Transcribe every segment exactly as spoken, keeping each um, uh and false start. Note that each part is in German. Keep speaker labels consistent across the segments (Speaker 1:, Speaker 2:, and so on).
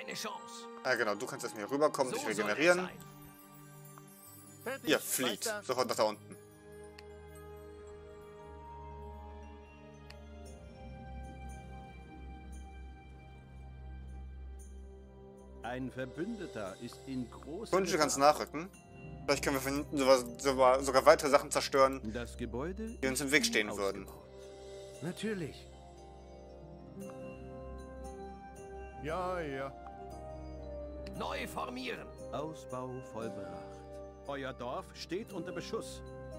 Speaker 1: keine Chance.
Speaker 2: Ah, genau, du kannst jetzt mir rüberkommen,
Speaker 1: So
Speaker 2: dich
Speaker 1: soll es
Speaker 2: regenerieren.
Speaker 1: sein.
Speaker 3: Fertig.
Speaker 2: Ihr flieht.
Speaker 3: Weiter.
Speaker 2: Sofort nach da unten.
Speaker 4: Ein Verbündeter ist in großer
Speaker 2: Kunde, du kannst
Speaker 4: Gefahr.
Speaker 2: nachrücken. Vielleicht können wir von hinten sogar, sogar, sogar weitere Sachen zerstören,
Speaker 4: Das Gebäude
Speaker 2: die uns im Weg stehen würden.
Speaker 4: Natürlich.
Speaker 3: Ja, ja.
Speaker 1: Neu formieren.
Speaker 4: Ausbau vollbracht. Euer Dorf steht unter Beschuss.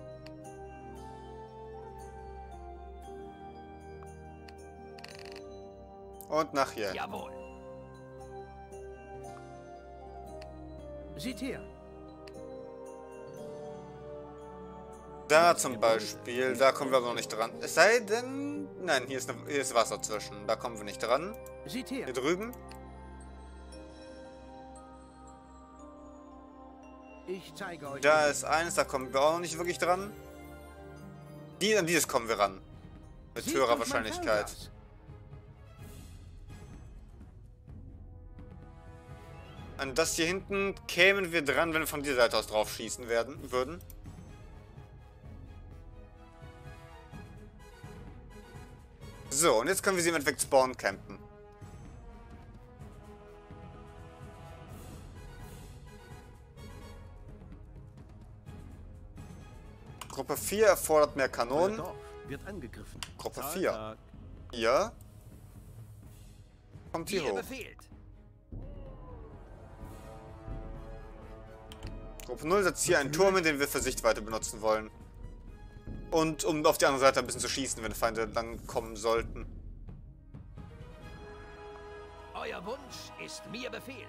Speaker 2: Und nach hier.
Speaker 1: Jawohl.
Speaker 4: Seht her.
Speaker 2: Da zum Beispiel, da kommen wir aber noch nicht dran. Es sei denn... Nein, hier ist, eine, hier ist Wasser zwischen. Da kommen wir nicht dran.
Speaker 4: Seht her.
Speaker 2: Hier drüben.
Speaker 4: Ich zeige euch.
Speaker 2: Da ist eines, da kommen wir auch noch nicht wirklich dran. Die, an dieses kommen wir ran. Mit
Speaker 4: Seht
Speaker 2: höherer
Speaker 4: durch mein
Speaker 2: Wahrscheinlichkeit.
Speaker 4: Fernglas.
Speaker 2: An das hier hinten kämen wir dran, wenn wir von dieser Seite aus drauf schießen werden, würden. So, und jetzt können wir sie im Endeffekt spawn campen. Gruppe vier erfordert mehr
Speaker 4: Euer
Speaker 2: Kanonen.
Speaker 4: Dorf wird angegriffen.
Speaker 2: Gruppe vier.
Speaker 4: Zahltag.
Speaker 2: Hier. Kommt
Speaker 1: Wie
Speaker 2: hier
Speaker 1: ihr
Speaker 2: hoch.
Speaker 1: befehlt.
Speaker 2: Gruppe null setzt hier einen Turm, in den wir für Sichtweite benutzen wollen. Und um auf die andere Seite ein bisschen zu schießen, wenn Feinde lang kommen sollten.
Speaker 1: Euer Wunsch ist mir Befehl.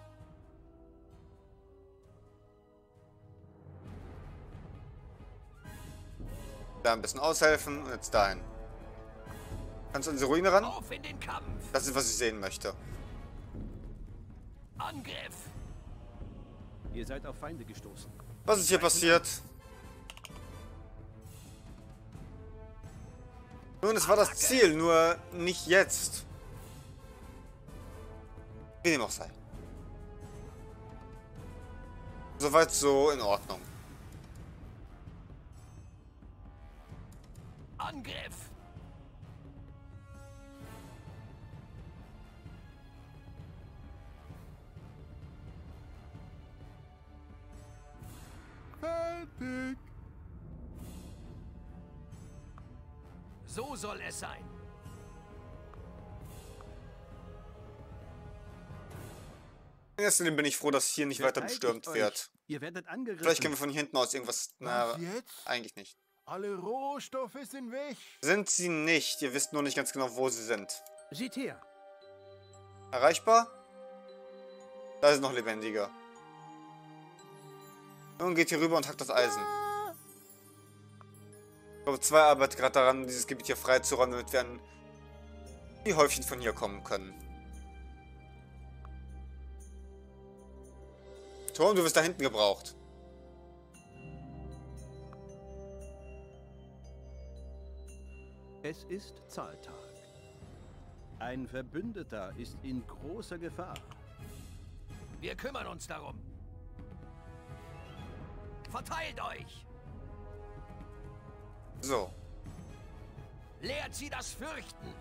Speaker 2: Da ein bisschen aushelfen und jetzt dahin. Kannst du an diese Ruine ran?
Speaker 1: Auf in den Kampf.
Speaker 2: Das ist, was ich sehen möchte.
Speaker 1: Angriff.
Speaker 4: Ihr seid auf Feinde gestoßen.
Speaker 2: Was ist hier passiert? Nun, es war das Ziel, nur nicht jetzt. Wie dem auch sei. Soweit so in Ordnung.
Speaker 1: Angriff.
Speaker 3: Fertig.
Speaker 1: So soll es sein.
Speaker 2: In erster Linie bin ich froh, dass hier nicht weiter
Speaker 4: Verteidigt
Speaker 2: bestürmt
Speaker 4: euch.
Speaker 2: wird.
Speaker 4: Ihr werdet angegriffen.
Speaker 2: Vielleicht können wir von hier hinten aus irgendwas... Na,
Speaker 3: Was jetzt?
Speaker 2: eigentlich nicht.
Speaker 3: Alle Rohstoffe sind weg.
Speaker 2: Sind sie nicht. Ihr wisst nur nicht ganz genau, wo sie sind.
Speaker 4: Seht her.
Speaker 2: Erreichbar? Da ist noch lebendiger. Nun geht hier rüber und hackt das Eisen. Ich glaube, zwei arbeitet gerade daran, dieses Gebiet hier freizuräumen, damit wir an die Häufchen von hier kommen können. Turm, du wirst da hinten gebraucht.
Speaker 4: Es ist Zahltag. Ein Verbündeter ist in großer Gefahr.
Speaker 1: Wir kümmern uns darum. Verteilt euch.
Speaker 2: So.
Speaker 1: Lehrt sie das Fürchten.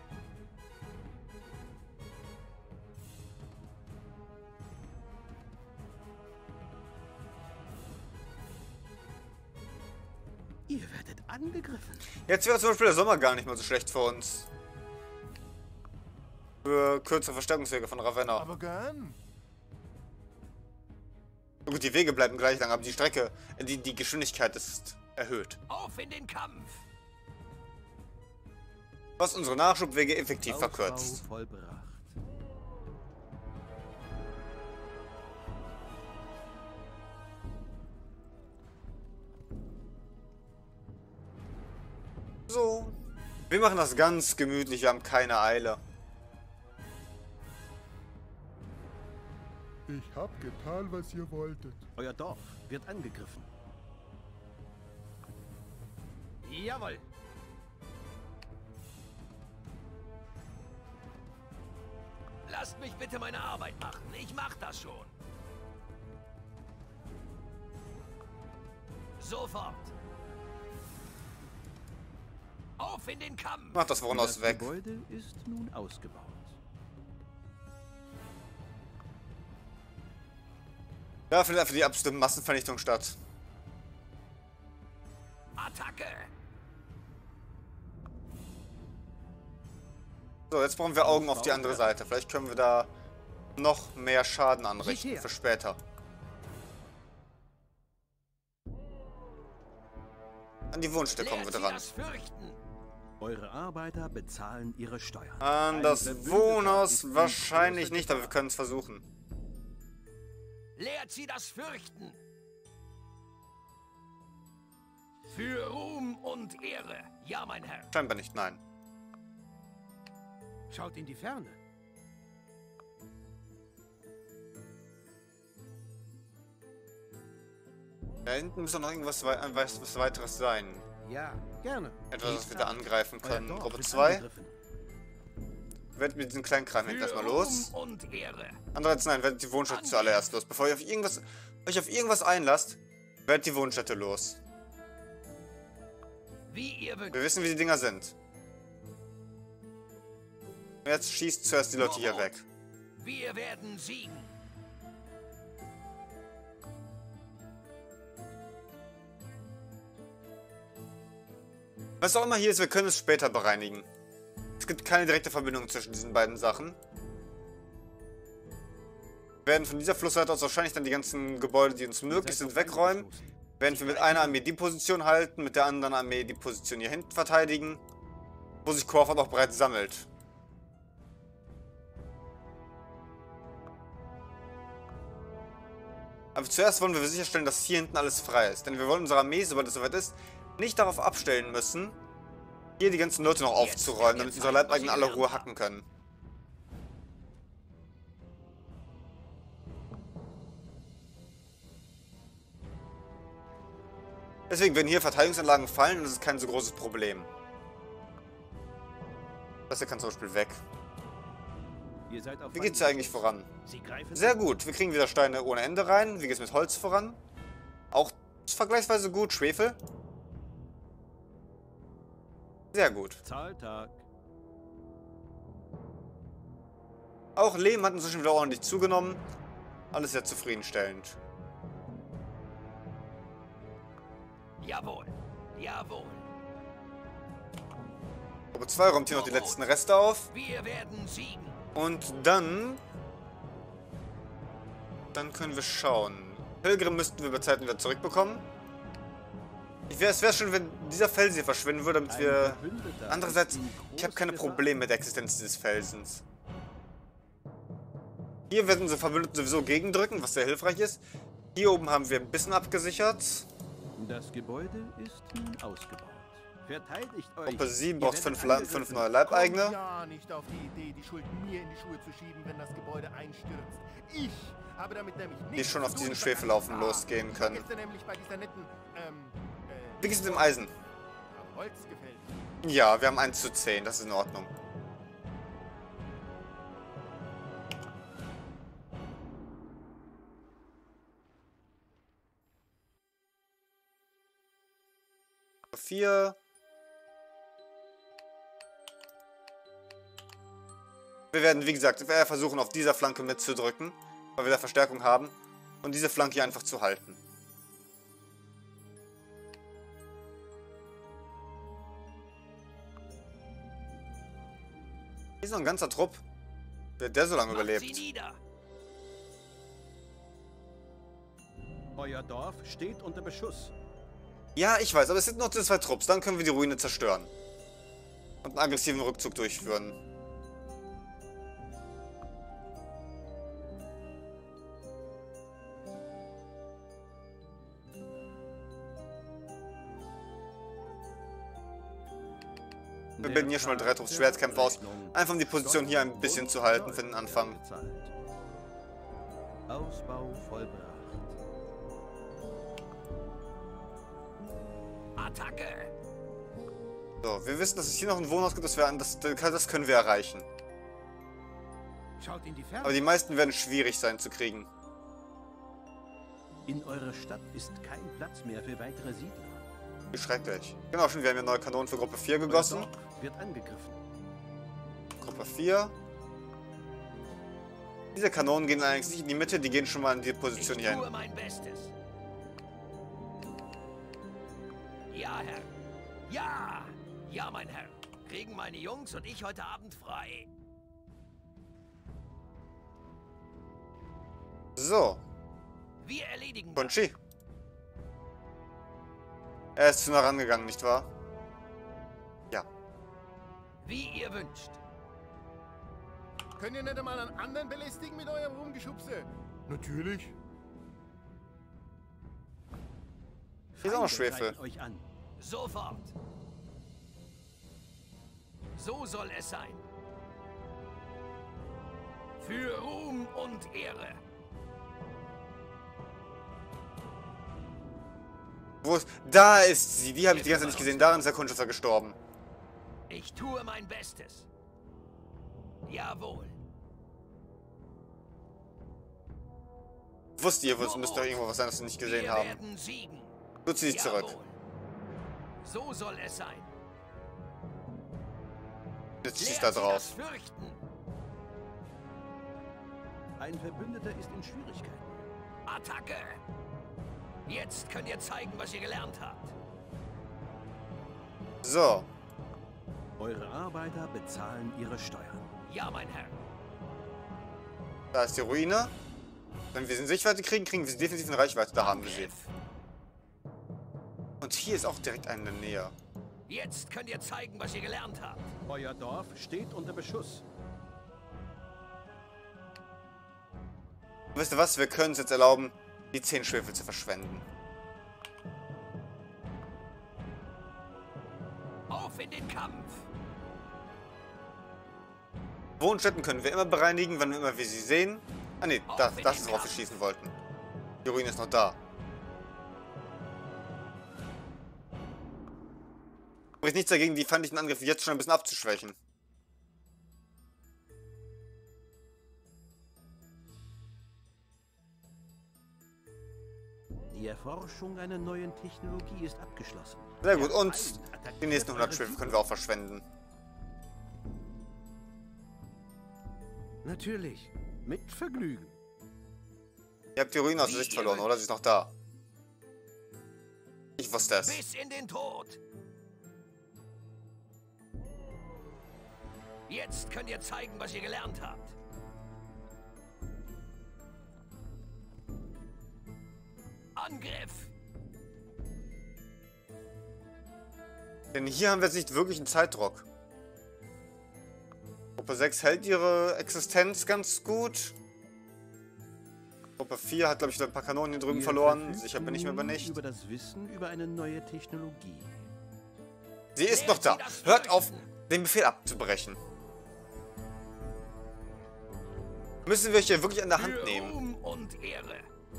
Speaker 4: Ihr werdet angegriffen.
Speaker 2: Jetzt wäre zum Beispiel der Sommer gar nicht mal so schlecht für uns. Für kürzere Verstärkungswege von Ravenna.
Speaker 3: Aber gern.
Speaker 2: Gut, die Wege bleiben gleich lang, aber die Strecke, die, die Geschwindigkeit ist erhöht.
Speaker 1: Auf in den Kampf.
Speaker 2: Was unsere Nachschubwege effektiv
Speaker 4: Ausbau
Speaker 2: verkürzt.
Speaker 4: vollbracht.
Speaker 2: So. Wir machen das ganz gemütlich, wir haben keine Eile.
Speaker 3: Ich hab getan, was ihr wolltet.
Speaker 4: Euer Dorf wird angegriffen.
Speaker 1: Jawohl. Lasst Lasst mich bitte meine Arbeit machen. Ich mach das schon. Sofort. Auf in den Kampf.
Speaker 2: Mach das Wohnhaus
Speaker 4: Das
Speaker 2: weg.
Speaker 4: Gebäude ist nun ausgebaut.
Speaker 2: Da findet einfach die absolute Massenvernichtung statt.
Speaker 1: Attacke.
Speaker 2: So, jetzt brauchen wir Augen auf die andere Seite. Vielleicht können wir da noch mehr Schaden anrichten
Speaker 4: Sieh her.
Speaker 2: für später. An die Wohnstätte kommen wir
Speaker 1: Lehrt sie
Speaker 2: dran.
Speaker 1: das Fürchten.
Speaker 4: Eure Arbeiter bezahlen ihre Steuern.
Speaker 2: An
Speaker 4: Ein
Speaker 2: das
Speaker 4: Verbündeter
Speaker 2: Wohnhaus
Speaker 4: ist in
Speaker 2: wahrscheinlich
Speaker 4: großer
Speaker 2: nicht, aber wir
Speaker 4: Gefahr.
Speaker 2: können es versuchen.
Speaker 1: Lehrt sie das Fürchten. Für Ruhm und Ehre. Ja, mein Herr.
Speaker 2: Scheinbar nicht, nein.
Speaker 4: Schaut in die Ferne.
Speaker 2: Da hinten muss doch noch irgendwas wei was, was weiteres sein.
Speaker 4: Ja, gerne.
Speaker 2: Etwas, was wir da
Speaker 4: Geht
Speaker 2: angreifen
Speaker 4: Euer
Speaker 2: können.
Speaker 4: Dorf
Speaker 2: Gruppe
Speaker 4: ist
Speaker 2: zwei.
Speaker 4: angegriffen.
Speaker 2: Werdet mit diesen kleinen Kram hinten
Speaker 1: Für
Speaker 2: erstmal los.
Speaker 1: Ruhm und Ehre.
Speaker 2: Andererseits nein, werdet die Wohnstätte zuallererst los. Bevor ihr auf irgendwas, euch auf irgendwas einlasst, werdet die Wohnstätte los.
Speaker 1: Wie ihr wünscht.
Speaker 2: Wir wissen, wie die Dinger sind. Und jetzt schießt zuerst die Leute hier weg.
Speaker 1: Wir werden siegen.
Speaker 2: Was auch immer hier ist, wir können es später bereinigen. Es gibt keine direkte Verbindung zwischen diesen beiden Sachen. Wir werden von dieser Flussseite aus wahrscheinlich dann die ganzen Gebäude, die uns möglich sind, wegräumen. Während wir mit einer Armee die Position halten, mit der anderen Armee die Position hier hinten verteidigen, wo sich Crawford auch bereits sammelt. Aber zuerst wollen wir sicherstellen, dass hier hinten alles frei ist. Denn wir wollen unsere Armee, sobald es soweit ist, nicht darauf abstellen müssen, hier die ganzen Leute noch aufzuräumen, damit unsere Leibeigenen alle Ruhe hacken können. Deswegen werden hier Verteidigungsanlagen fallen und das ist kein so großes Problem. Das hier kann zum Beispiel weg.
Speaker 4: Ihr seid auf
Speaker 2: Wie geht's hier
Speaker 4: Feinde-
Speaker 2: eigentlich voran?
Speaker 4: Sie greifen
Speaker 2: Sehr gut. Wir kriegen wieder Steine ohne Ende rein. Wie geht's mit Holz voran? Auch vergleichsweise gut. Schwefel? Sehr gut.
Speaker 4: Zahltag.
Speaker 2: Auch Lehm hat inzwischen wieder ordentlich zugenommen. Alles sehr zufriedenstellend.
Speaker 1: Jawohl. Jawohl.
Speaker 2: Gruppe zwei räumt hier noch die letzten Reste auf.
Speaker 1: Wir werden siegen.
Speaker 2: Und dann... Dann können wir schauen. Pilgrim müssten wir bei Zeiten wieder zurückbekommen. Ich wär, es wäre schön, wenn dieser Felsen hier verschwinden würde, damit
Speaker 4: Ein
Speaker 2: wir...
Speaker 4: Verbündeter
Speaker 2: Andererseits,
Speaker 4: ist in
Speaker 2: ich habe
Speaker 4: großer
Speaker 2: keine
Speaker 4: Gefahr.
Speaker 2: Probleme mit der Existenz dieses Felsens. Hier werden unsere Verbündeten sowieso gegendrücken, was sehr hilfreich ist. Hier oben haben wir ein bisschen abgesichert.
Speaker 4: Das Gebäude ist nun ausgebaut. Verteidigt euch.
Speaker 2: Gruppe sieben
Speaker 4: Ihr
Speaker 2: braucht
Speaker 4: werdet
Speaker 2: fünf, Le
Speaker 4: angegriffen.
Speaker 2: fünf neue Leibeigene.
Speaker 3: Kommt ja nicht auf die Idee, die Schuld mir in die Schuhe zu schieben, wenn das Gebäude einstürzt. Ich habe damit nämlich
Speaker 2: Die
Speaker 3: nichts
Speaker 2: schon auf
Speaker 3: zu
Speaker 2: diesen
Speaker 3: tun,
Speaker 2: Schwefellaufen
Speaker 3: verdammt.
Speaker 2: losgehen können.
Speaker 3: Ich habe gestern nämlich bei dieser netten, ähm, äh,
Speaker 2: Wie geht's mit dem Eisen?
Speaker 3: am Holz gefällt.
Speaker 2: Ja, wir haben eins zu zehn, das ist in Ordnung. vier. Wir werden, wie gesagt, versuchen, auf dieser Flanke mitzudrücken, weil wir da Verstärkung haben, und diese Flanke hier einfach zu halten. Hier ist noch ein ganzer Trupp. Wie hat der so lange
Speaker 1: Macht sie
Speaker 2: überlebt?
Speaker 1: nieder.
Speaker 4: Euer Dorf steht unter Beschuss.
Speaker 2: Ja, ich weiß, aber es sind noch zwei Trupps. Dann können wir die Ruine zerstören. Und einen aggressiven Rückzug durchführen. Wir bilden hier schon mal drei Trupps Schwertkämpfer aus. Einfach um die Position hier ein bisschen zu halten für den Anfang.
Speaker 4: Ausbau vollbracht.
Speaker 1: Attacke.
Speaker 2: So, wir wissen, dass es hier noch ein Wohnhaus gibt, das, wir, das, das können wir erreichen.
Speaker 1: Schaut in die Ferne.
Speaker 2: Aber die meisten werden schwierig sein zu kriegen.
Speaker 4: In eurer Stadt ist kein Platz mehr für weitere Siedler.
Speaker 2: Wie schrecklich. Genau, schon, wir haben ja neue Kanonen für Gruppe vier gegossen.
Speaker 4: Euer Dorf wird angegriffen.
Speaker 2: Gruppe vier. Diese Kanonen gehen allerdings nicht in die Mitte, die gehen schon mal in die Position
Speaker 1: Ich
Speaker 2: hier
Speaker 1: tue
Speaker 2: hin.
Speaker 1: mein Bestes. Ja, Herr. Ja! Ja, mein Herr. Kriegen meine Jungs und ich heute Abend frei.
Speaker 2: So,
Speaker 1: Wir erledigen das.
Speaker 2: Bunchi. Er ist zu nah rangegangen, nicht wahr? Ja.
Speaker 1: Wie ihr wünscht.
Speaker 3: Könnt ihr nicht einmal einen anderen belästigen mit eurem Rumgeschubse? Natürlich.
Speaker 2: Hier ist auch noch
Speaker 4: Feinde
Speaker 2: Schwefel.
Speaker 4: greifen euch an.
Speaker 1: Sofort. So soll es sein. Für Ruhm und Ehre.
Speaker 2: Wo ist... Da ist sie. Die habe ich die ganze Zeit nicht gesehen. Darin ist der Kundschafter gestorben.
Speaker 1: Ich tue mein Bestes. Jawohl.
Speaker 2: Wusste ihr, es müsste doch irgendwo was sein, das wir nicht gesehen
Speaker 1: Wir
Speaker 2: haben.
Speaker 1: werden siegen.
Speaker 2: Du zieh dich zurück.
Speaker 1: Jawohl. So soll es sein.
Speaker 2: Jetzt schießt
Speaker 1: Lehrt
Speaker 2: da
Speaker 1: sie
Speaker 2: drauf.
Speaker 1: das Fürchten.
Speaker 4: Ein Verbündeter ist in Schwierigkeiten.
Speaker 1: Attacke. Jetzt könnt ihr zeigen, was ihr gelernt habt.
Speaker 2: So.
Speaker 4: Eure Arbeiter bezahlen ihre Steuern.
Speaker 1: Ja, mein Herr.
Speaker 2: Da ist die Ruine. Wenn wir sie in Sichtweite kriegen, kriegen wir sie definitiv in Reichweite. Da haben wir sie.
Speaker 1: Angriff.
Speaker 2: Und hier ist auch direkt eine in der Nähe.
Speaker 1: Jetzt könnt ihr zeigen, was ihr gelernt habt.
Speaker 4: Euer Dorf steht unter Beschuss.
Speaker 2: Wisst ihr was? Wir können es jetzt erlauben, die zehn Schwefel zu verschwenden.
Speaker 1: Auf in den Kampf.
Speaker 2: Wohnstätten können wir immer bereinigen, wann immer wir sie sehen. Ah ne, das, das ist, worauf wir schießen wollten. Die Ruine ist noch da. Spricht nichts dagegen, die feindlichen Angriffe jetzt schon ein bisschen abzuschwächen.
Speaker 4: Die Erforschung einer neuen Technologie ist abgeschlossen.
Speaker 2: Sehr gut,
Speaker 4: Der
Speaker 2: und
Speaker 4: Feind attackiert
Speaker 2: die nächsten hundert
Speaker 4: eure
Speaker 2: Schwefel können
Speaker 4: Siedlung.
Speaker 2: wir auch verschwenden.
Speaker 4: Natürlich. Mit Vergnügen.
Speaker 2: Ihr habt die Ruine aus der Sicht verloren, oder? Sie ist noch da. Ich wusste es.
Speaker 1: Bis in den Tod. Jetzt könnt ihr zeigen, was ihr gelernt habt. Angriff.
Speaker 2: Denn hier haben wir jetzt nicht wirklich einen Zeitdruck. Gruppe sechs hält ihre Existenz ganz gut. Gruppe vier hat, glaube ich, wieder ein paar Kanonen hier drüben
Speaker 4: Ihr
Speaker 2: verloren.
Speaker 4: verfügt
Speaker 2: Sicher bin ich mir aber
Speaker 4: nun
Speaker 2: nicht.
Speaker 4: über das Wissen über eine neue Technologie.
Speaker 2: Sie ist noch da. Hört auf, den Befehl abzubrechen. Müssen wir euch hier wirklich an der Hand
Speaker 1: Für
Speaker 2: nehmen.
Speaker 1: Ruhm und Ehre.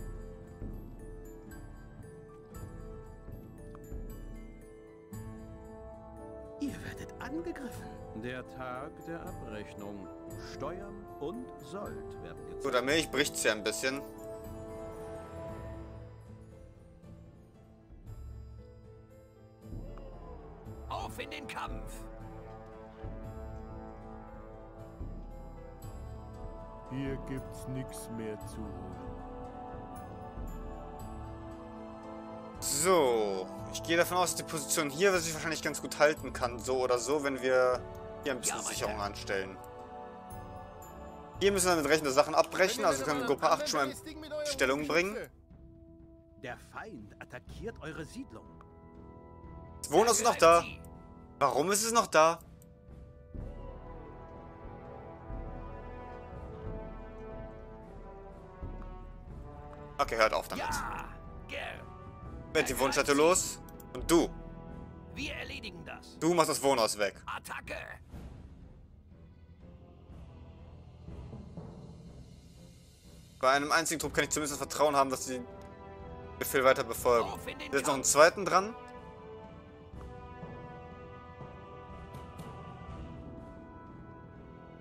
Speaker 4: Ihr werdet angegriffen. Der Tag der Abrechnung. Steuern und Sold werden gezahlt.
Speaker 2: So, der Milch bricht's ja ein bisschen.
Speaker 1: Auf in den Kampf.
Speaker 3: Hier gibt's nichts mehr zu holen.
Speaker 2: So, ich gehe davon aus, dass die Position hier sich wahrscheinlich ganz gut halten kann, so oder so, wenn wir hier ein bisschen
Speaker 1: Ja, mein
Speaker 2: Sicherung
Speaker 1: Herr.
Speaker 2: anstellen. Hier müssen wir mit rechnen Sachen abbrechen, also können wir Gruppe acht schon mal in Stellung bringen.
Speaker 4: Der Feind attackiert eure Siedlung.
Speaker 2: Das Wohnhaus ist noch da. Warum ist es noch da? Okay, hört auf damit.
Speaker 1: Ja, gern.
Speaker 2: Werd die Wohnstätte los. Und du,
Speaker 1: Wir erledigen das.
Speaker 2: du machst das Wohnhaus weg.
Speaker 1: Attacke.
Speaker 2: Bei einem einzigen Trupp kann ich zumindest das Vertrauen haben, dass sie den Befehl weiter befolgen.
Speaker 1: Auf in den
Speaker 2: Jetzt noch einen
Speaker 1: Kampf.
Speaker 2: zweiten dran.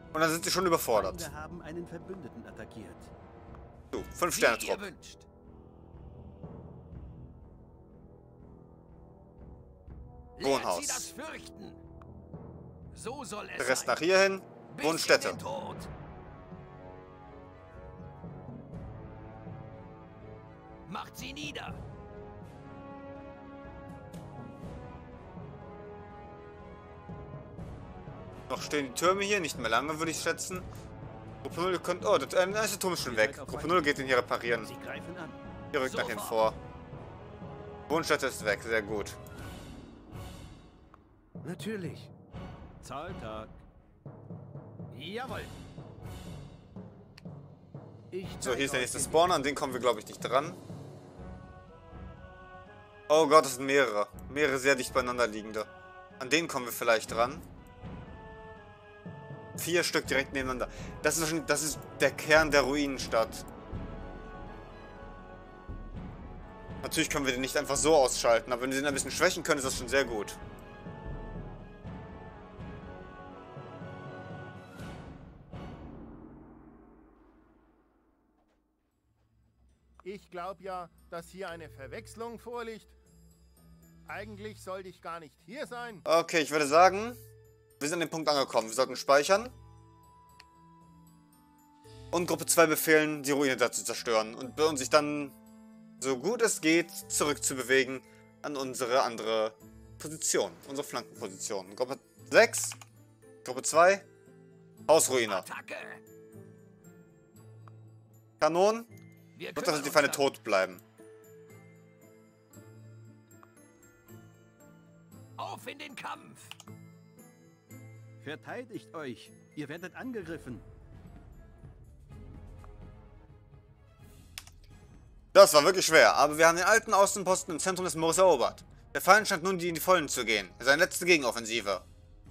Speaker 2: Und dann sind sie schon überfordert.
Speaker 4: Wir haben einen Verbündeten attackiert.
Speaker 2: So, fünf
Speaker 1: Wie
Speaker 2: Sterne
Speaker 1: ihr
Speaker 2: Trupp.
Speaker 1: wünscht. Lehrt
Speaker 2: Wohnhaus.
Speaker 1: sie das Fürchten. So soll es
Speaker 2: Der Rest
Speaker 1: sein.
Speaker 2: nach hier hin.
Speaker 1: Bis
Speaker 2: Wohnstätte.
Speaker 1: in den Tod. Macht sie nieder.
Speaker 2: Noch stehen die Türme hier, nicht mehr lange, würde ich schätzen. Gruppe null kommt. Oh, der äh, erste Turm ist schon weg. Gruppe null geht ihn hier reparieren.
Speaker 4: Sie greifen an.
Speaker 2: Hier rückt nach hinten vor. Wohnstätte ist weg, sehr gut.
Speaker 4: Natürlich. Zahltag.
Speaker 1: Jawohl.
Speaker 4: Ich
Speaker 2: So, hier ist der
Speaker 4: zeige
Speaker 2: nächste
Speaker 4: euch
Speaker 2: Spawner, an den kommen wir, glaube ich, nicht dran. Oh Gott, das sind mehrere. Mehrere sehr dicht beieinander liegende. An denen kommen wir vielleicht dran. Vier Stück direkt nebeneinander. Das ist, wahrscheinlich- das ist der Kern der Ruinenstadt. Natürlich können wir den nicht einfach so ausschalten, aber wenn wir den ein bisschen schwächen können, ist das schon sehr gut.
Speaker 3: Ich glaube ja, dass hier eine Verwechslung vorliegt. Eigentlich sollte ich gar nicht hier sein.
Speaker 2: Okay, ich würde sagen, wir sind an dem Punkt angekommen. Wir sollten speichern. Und Gruppe zwei befehlen, die Ruine da zu zerstören. Und, und sich dann, so gut es geht, zurückzubewegen an unsere andere Position. Unsere Flankenposition. Gruppe sechs. Gruppe zwei. Hausruine.
Speaker 1: Attacke.
Speaker 2: Kanonen.
Speaker 1: Wir
Speaker 2: Und dass
Speaker 1: kümmern
Speaker 2: die
Speaker 1: uns
Speaker 2: Feinde
Speaker 1: darum.
Speaker 2: tot bleiben.
Speaker 1: Auf in den Kampf.
Speaker 4: Verteidigt euch. Ihr werdet angegriffen.
Speaker 2: Das war wirklich schwer, aber wir haben den alten Außenposten im Zentrum des Moores erobert. Der Feind scheint nun in die Vollen zu gehen. Seine letzte Gegenoffensive.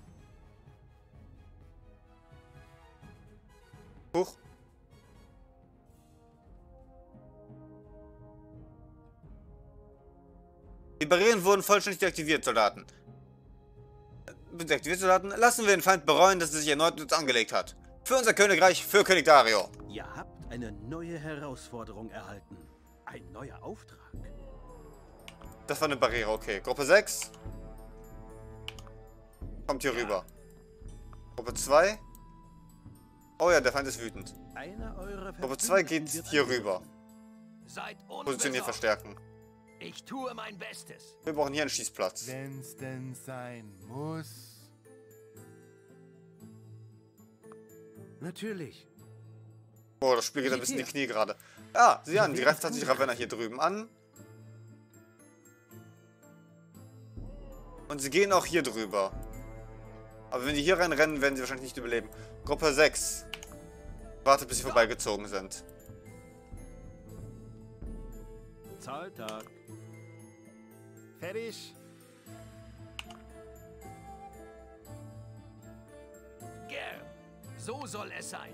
Speaker 2: Huch. Die Barrieren wurden vollständig deaktiviert, Soldaten. Deaktiviert, Soldaten. Lassen wir den Feind bereuen, dass er sich erneut mit uns angelegt hat. Für unser Königreich, für König Dario.
Speaker 4: Ihr habt eine neue Herausforderung erhalten. Ein neuer Auftrag.
Speaker 2: Das war eine Barriere, okay. Gruppe sechs. Kommt hier
Speaker 1: Ja.
Speaker 2: rüber. Gruppe zwei. Oh ja, der Feind ist wütend.
Speaker 4: Einer eurer
Speaker 2: Gruppe zwei
Speaker 4: Verbündeten
Speaker 2: geht
Speaker 4: wird
Speaker 2: hier
Speaker 4: angegriffen.
Speaker 2: rüber.
Speaker 1: Seid
Speaker 2: Positionieren,
Speaker 1: unbesorgt.
Speaker 2: verstärken.
Speaker 1: Ich tue mein Bestes.
Speaker 2: Wir brauchen hier einen Schießplatz.
Speaker 3: Wenn's denn sein muss.
Speaker 4: Natürlich.
Speaker 2: Oh, das Spiel geht ein bisschen in die Knie gerade. Ah, sieh an, die greift tatsächlich Ravenna hier drüben an. Und sie gehen auch hier drüber. Aber wenn die hier reinrennen, werden sie wahrscheinlich nicht überleben. Gruppe sechs. Wartet, bis sie vorbeigezogen sind.
Speaker 4: Zahltag.
Speaker 3: Fertig.
Speaker 1: Gern. So soll es sein.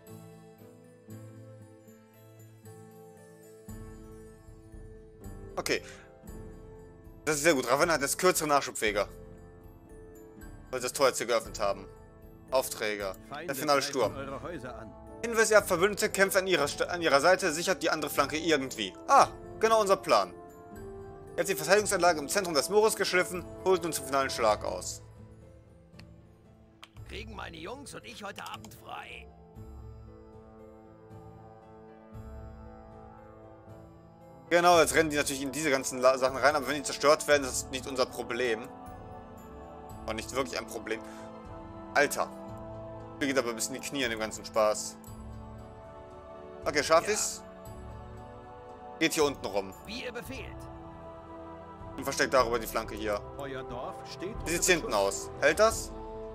Speaker 2: Okay. Das ist sehr gut. Ravenna hat jetzt kürzere Nachschubwege. Weil sie das Tor jetzt hier geöffnet haben. Aufträge.
Speaker 4: Feinde
Speaker 2: Der finale
Speaker 4: greifen
Speaker 2: Sturm.
Speaker 4: eure Häuser an.
Speaker 2: Hinweis, ihr habt Verbündete, kämpft an ihrer, St- an ihrer Seite, sichert die andere Flanke irgendwie. Ah, genau unser Plan. Jetzt die Verteidigungsanlage im Zentrum des Moores geschliffen, holt uns zum finalen Schlag aus.
Speaker 1: Kriegen meine Jungs und ich heute Abend frei.
Speaker 2: Genau, jetzt rennen die natürlich in diese ganzen La Sachen rein, aber wenn die zerstört werden, ist das nicht unser Problem. Und nicht wirklich ein Problem. Alter. Mir geht aber ein bisschen die Knie an dem ganzen Spaß. Okay, Schafis. Geht hier unten rum.
Speaker 1: Wie ihr befehlt.
Speaker 2: Und versteckt darüber die Flanke hier.
Speaker 4: Euer Dorf steht
Speaker 2: Wie sieht's
Speaker 4: unter
Speaker 2: hinten
Speaker 4: Beschuss.
Speaker 2: aus? Hält das?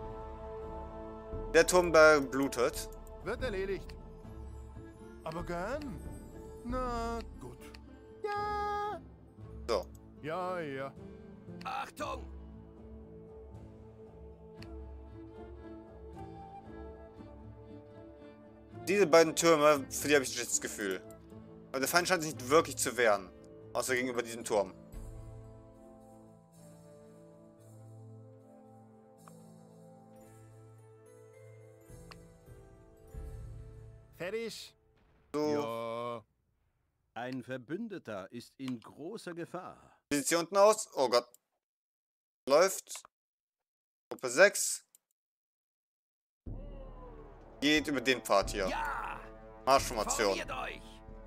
Speaker 2: Der Turm da blutet.
Speaker 3: Wird erledigt. Aber gern. Na gut. Ja.
Speaker 2: So.
Speaker 3: Ja, ja.
Speaker 1: Achtung!
Speaker 2: Diese beiden Türme, für die habe ich ein schlechtes Gefühl. Aber der Feind scheint sich nicht wirklich zu wehren. Außer gegenüber diesem Turm.
Speaker 3: Fertig?
Speaker 2: So.
Speaker 3: Ja.
Speaker 4: Ein Verbündeter ist in großer Gefahr.
Speaker 2: Wie sieht's hier unten aus? Oh Gott. Läuft. Gruppe sechs. Geht über den Pfad hier.
Speaker 1: Ja!
Speaker 2: Marschformation.
Speaker 1: Formiert euch!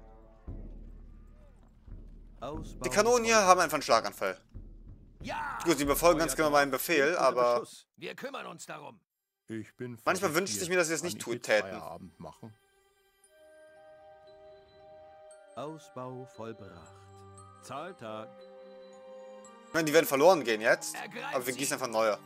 Speaker 4: Ausbau
Speaker 2: Die Kanonen hier haben einfach einen Schlaganfall.
Speaker 1: Ja!
Speaker 2: Gut, sie befolgen ganz
Speaker 4: Euer
Speaker 2: genau meinen
Speaker 4: Dorf
Speaker 2: Befehl,
Speaker 4: steht unter
Speaker 2: aber
Speaker 4: Beschuss.
Speaker 1: Wir kümmern uns darum.
Speaker 3: Ich bin
Speaker 2: manchmal
Speaker 3: fertig
Speaker 2: wünschte
Speaker 3: hier.
Speaker 2: ich mir, dass sie es
Speaker 3: Kann
Speaker 2: nicht
Speaker 3: ich
Speaker 2: tun
Speaker 3: jetzt
Speaker 2: täten.
Speaker 3: Feierabend machen?
Speaker 4: Ausbau vollbracht. Zahltag.
Speaker 2: Ich meine, die werden verloren gehen jetzt,
Speaker 1: Ergreift
Speaker 2: aber wir
Speaker 1: sie.
Speaker 2: gießen einfach neue.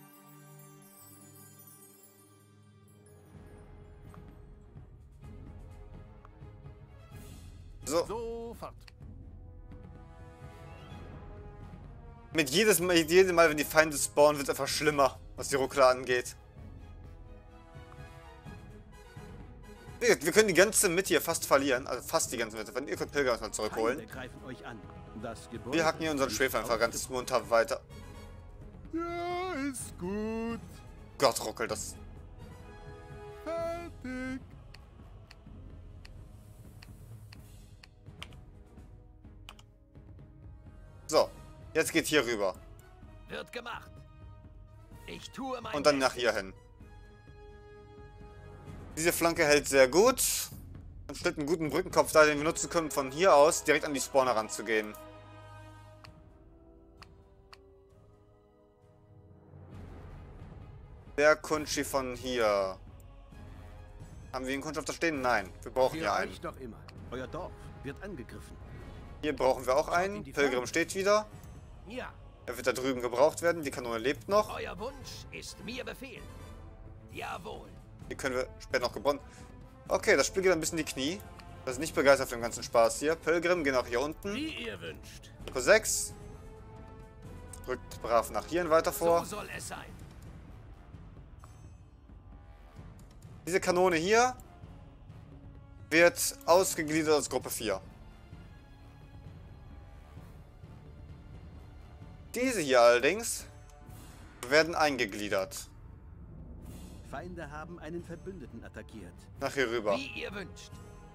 Speaker 2: So,
Speaker 3: Sofort.
Speaker 2: mit jedes Mal, jedes Mal, wenn die Feinde spawnen, wird es einfach schlimmer, was die Ruckler angeht. Wir wir können die ganze Mitte hier fast verlieren, also fast die ganze Mitte. Wenn ihr könnt Pilger mal zurückholen.
Speaker 4: Feinde greifen euch an. Das Gebäude
Speaker 2: Wir hacken hier unseren
Speaker 4: ist
Speaker 2: Schwefel einfach ganz munter weiter.
Speaker 3: Ja, ist gut.
Speaker 2: Gott, ruckelt das.
Speaker 3: Fertig.
Speaker 2: So, jetzt geht hier rüber.
Speaker 1: Wird gemacht. Ich tue mein
Speaker 2: Und dann nach hier hin. Diese Flanke hält sehr gut. Und stellt einen guten Brückenkopf da, den wir nutzen können, von hier aus direkt an die Spawner ranzugehen. Der Kundschi von hier. Haben wir einen Kundschafter stehen? Nein, wir brauchen
Speaker 4: Für
Speaker 2: hier einen.
Speaker 4: euch doch immer. Euer Dorf wird angegriffen.
Speaker 2: Hier brauchen wir auch einen. Pilgrim steht wieder.
Speaker 1: Ja,
Speaker 2: Er wird da drüben gebraucht werden. Die Kanone lebt noch.
Speaker 1: euer Wunsch ist mir Befehl. Jawohl.
Speaker 2: Die können wir später noch gebrauchen. Okay, das Spiel geht ein bisschen in die Knie. Das ist nicht begeistert von dem ganzen Spaß hier. Pilgrim, geh nach hier unten.
Speaker 4: Wie ihr wünscht.
Speaker 2: Gruppe sechs. Rückt brav nach hier weiter vor.
Speaker 1: So soll es sein.
Speaker 2: Diese Kanone hier wird ausgegliedert als Gruppe vier. Diese hier allerdings werden eingegliedert.
Speaker 4: Feinde haben einen Verbündeten attackiert.
Speaker 2: Nach hier rüber.
Speaker 1: Wie ihr wünscht.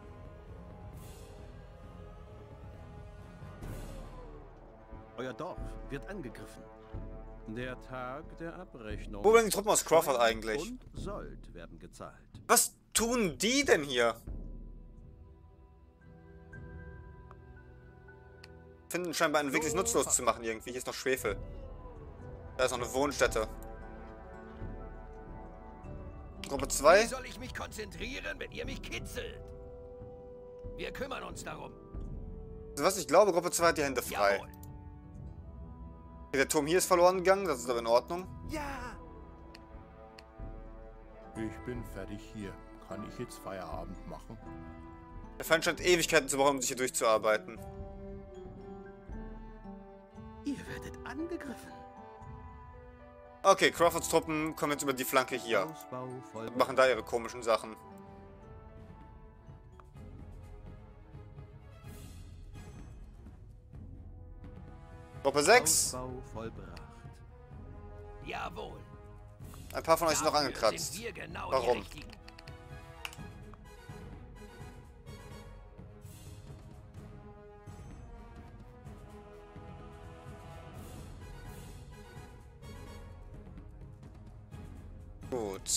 Speaker 4: Euer Dorf wird angegriffen. Der Tag der Abrechnung.
Speaker 2: Wo bleiben die Truppen aus Crawford
Speaker 4: Steuern
Speaker 2: eigentlich?
Speaker 4: Und Sold werden gezahlt.
Speaker 2: Was tun die denn hier? Finden scheinbar einen Weg, sich nutzlos zu machen irgendwie. Hier ist noch Schwefel. Da ist noch eine Wohnstätte. Gruppe
Speaker 1: Wie
Speaker 2: zwei.
Speaker 1: soll ich mich konzentrieren, wenn ihr mich kitzelt? Wir kümmern uns darum.
Speaker 2: Also was ich glaube, Gruppe zwei hat die Hände frei.
Speaker 1: Jawohl.
Speaker 2: Okay, der Turm hier ist verloren gegangen, das ist aber in Ordnung.
Speaker 1: Ja.
Speaker 3: Ich bin fertig hier. Kann ich jetzt Feierabend machen?
Speaker 2: Der Feind scheint Ewigkeiten zu brauchen, um sich hier durchzuarbeiten.
Speaker 4: Ihr werdet angegriffen.
Speaker 2: Okay, Crawfords Truppen kommen jetzt über die Flanke hier.
Speaker 4: Ausbau voll.
Speaker 2: Und machen da ihre komischen Sachen. Gruppe sechs.
Speaker 4: Ausbau vollbracht.
Speaker 1: Jawohl.
Speaker 2: Ein paar von euch sind noch
Speaker 1: Dafür
Speaker 2: angekratzt.
Speaker 1: sind wir genau
Speaker 2: Warum?
Speaker 1: die Richtigen.
Speaker 2: Gut.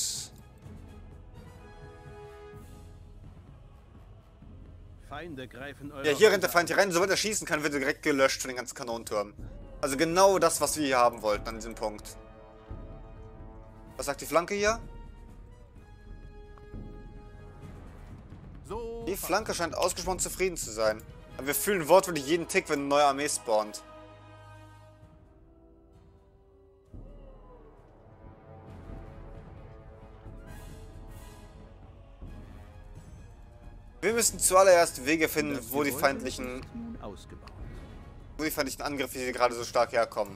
Speaker 4: Feinde greifen eure
Speaker 2: Ja, hier rennt der
Speaker 4: Häuser
Speaker 2: Feind hier rein. Sobald er schießen kann, wird er direkt gelöscht von den ganzen Kanonentürmen. Also genau das, was wir hier haben wollten an diesem Punkt. Was sagt die Flanke hier?
Speaker 3: So.
Speaker 2: Die Flanke scheint ausgesprochen zufrieden zu sein. Aber wir fühlen wortwörtlich jeden Tick, wenn eine neue Armee spawnt. Wir müssen zuallererst Wege finden,
Speaker 4: Das
Speaker 2: wo die
Speaker 4: Gebäude
Speaker 2: feindlichen,
Speaker 4: ist nun ausgebaut.
Speaker 2: wo die feindlichen Angriffe hier gerade so stark herkommen.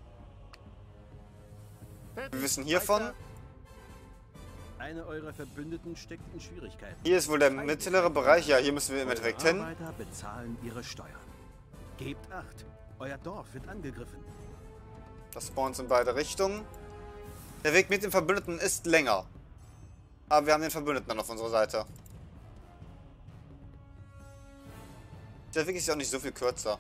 Speaker 3: Fertig.
Speaker 2: Wir wissen hiervon.
Speaker 3: Weiter.
Speaker 4: Einer eurer Verbündeten steckt in Schwierigkeiten.
Speaker 2: Hier ist wohl der mittlere Bereich. Ja, hier müssen wir im
Speaker 4: Eure
Speaker 2: Endeffekt hin.
Speaker 4: Arbeiter bezahlen ihre Steuern. Gebt Acht. Euer Dorf wird angegriffen.
Speaker 2: Das spawnt in beide Richtungen. Der Weg mit den Verbündeten ist länger. Aber wir haben den Verbündeten dann auf unserer Seite. Der Weg ist ja auch nicht so viel kürzer.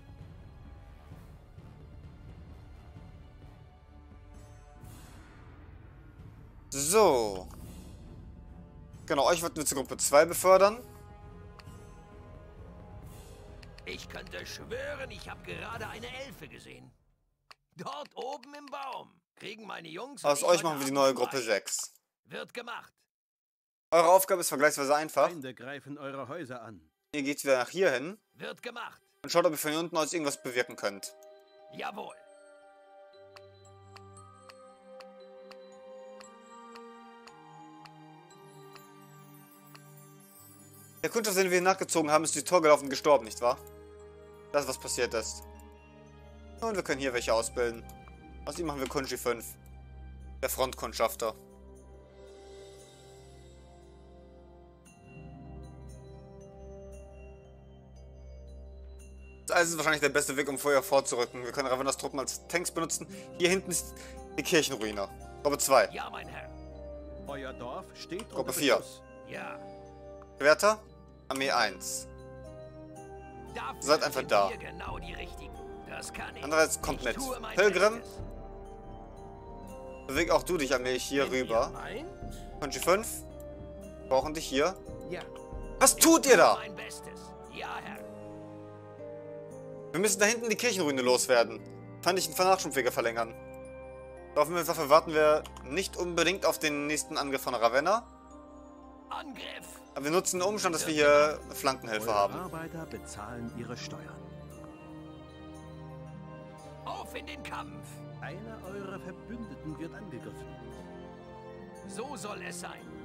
Speaker 2: So. Genau, euch wollten wir zur Gruppe zwei befördern.
Speaker 1: Ich könnte schwören, ich habe gerade eine Elfe gesehen. Dort oben im Baum kriegen meine Jungs...
Speaker 2: Aus
Speaker 1: und ich
Speaker 2: euch
Speaker 1: heute
Speaker 2: machen wir die
Speaker 1: Abend
Speaker 2: neue
Speaker 1: frei.
Speaker 2: Gruppe sechs.
Speaker 1: Wird gemacht.
Speaker 2: Eure Aufgabe ist vergleichsweise einfach.
Speaker 4: Feinde greifen eure Häuser an.
Speaker 2: Ihr geht wieder nach hier hin
Speaker 1: Wird gemacht.
Speaker 2: und schaut, ob ihr von hier unten aus irgendwas bewirken könnt.
Speaker 1: Jawohl.
Speaker 2: Der Kundschaft, den wir hier nachgezogen haben, ist durchs Tor gelaufen und gestorben, nicht wahr? Das ist, was passiert ist. Und wir können hier welche ausbilden. Aus ihm machen wir Kunji fünf. Der Frontkundschafter. Das Eis ist wahrscheinlich der beste Weg, um Feuer vorzurücken. Wir können Ravennas Truppen als Tanks benutzen. Hier hinten ist die Kirchenruine. Gruppe zwei.
Speaker 1: Ja, mein Herr.
Speaker 4: Euer Dorf steht
Speaker 2: Gruppe
Speaker 4: unter
Speaker 2: vier.
Speaker 4: Beschuss.
Speaker 1: Ja.
Speaker 2: Schwerter. Armee eins.
Speaker 1: Dafür
Speaker 2: Seid einfach
Speaker 1: sind
Speaker 2: da.
Speaker 1: wir genau die Richtigen. Das kann ich.
Speaker 2: Andererseits kommt
Speaker 1: Ich
Speaker 2: mit.
Speaker 1: tue mein
Speaker 2: Pilgrim.
Speaker 1: Bestes.
Speaker 2: Beweg auch du dich, Armee, hier
Speaker 1: Wenn ihr
Speaker 2: rüber.
Speaker 1: meint,
Speaker 2: Kunji fünf. Brauchen dich hier.
Speaker 1: Ja.
Speaker 2: Was tut ihr da?
Speaker 1: Mein Bestes. Ja, Herr.
Speaker 2: Wir müssen da hinten die Kirchenruine loswerden. Fand ich einen Nachschubwege verlängern. Dafür warten wir nicht unbedingt auf den nächsten Angriff von Ravenna.
Speaker 1: Angriff.
Speaker 2: Aber wir nutzen den Umstand, dass wir hier Flankenhilfe
Speaker 4: Eure
Speaker 2: haben.
Speaker 4: Arbeiter bezahlen ihre Steuern.
Speaker 1: Auf in den Kampf.
Speaker 4: Einer eurer Verbündeten wird angegriffen.
Speaker 1: So soll es sein.